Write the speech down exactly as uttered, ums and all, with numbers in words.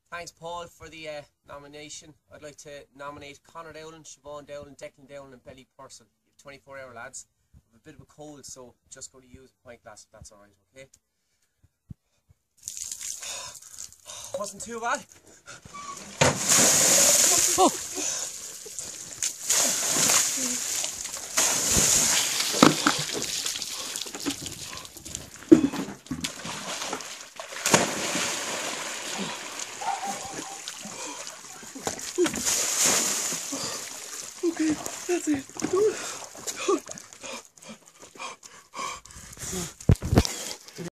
Thanks, Paul, for the uh, nomination. I'd like to nominate Conor Dowling, Siobhan Dowling, Declan Dowling and Belly Purcell. You have twenty-four hour, lads. I have a bit of a cold, so just going to use a pint glass if that's alright, okay? Wasn't too bad. Oh. Okay, that's it.